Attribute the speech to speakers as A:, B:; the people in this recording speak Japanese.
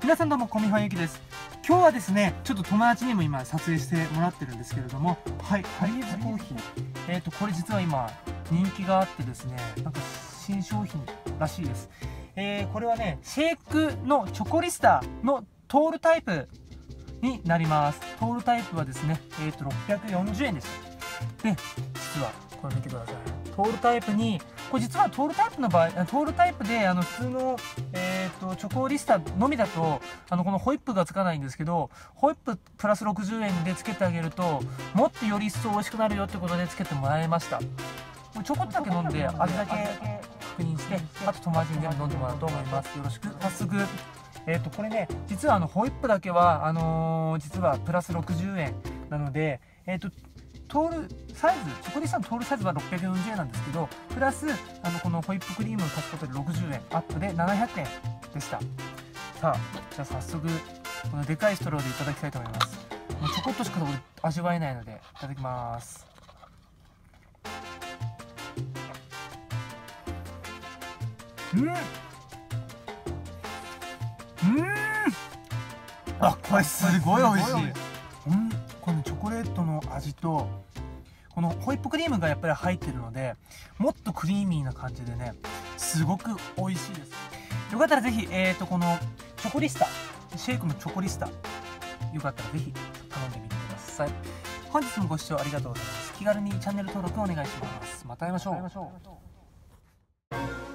A: 皆さんどうも、コミファンゆきです。今日はですね、ちょっと友達にも今撮影してもらってるんですけれども、はい、ハリーズコーヒー。これ実は今人気があってですね、なんか新商品らしいです。これはね、シェイクのチョコリスターのトールタイプになります。トールタイプはですね、640円です。で、実はこれ見てください。トールタイプに、これ実はトールタイプの場合、トールタイプで普通の、チョコリスタのみだとこのホイップがつかないんですけど、ホイッププラス60円でつけてあげるともっとより一層美味しくなるよってことでつけてもらいました。これちょこっとだけ飲んで味だけ確認して、あと友達に全部飲んでもらおうと思います。よろしく。早速これね、実はホイップだけは実はプラス60円なので、トールサイズ、チョコリスタのトールサイズは640円なんですけど、プラスこのホイップクリームを足すことで60円アップで700円でした。さあ、じゃあ早速このでかいストローでいただきたいと思います。もうちょこっとしか味わえないのでいただきます。あ、これすごい美味しい。このチョコレートの味とこのホイップクリームがやっぱり入ってるので、もっとクリーミーな感じでね、すごく美味しいです。よかったらぜひこのチョコリスタ、シェイクのチョコリスタ、よかったらぜひ頼んでみてください。本日もご視聴ありがとうございます。気軽にチャンネル登録お願いします。また会いましょう。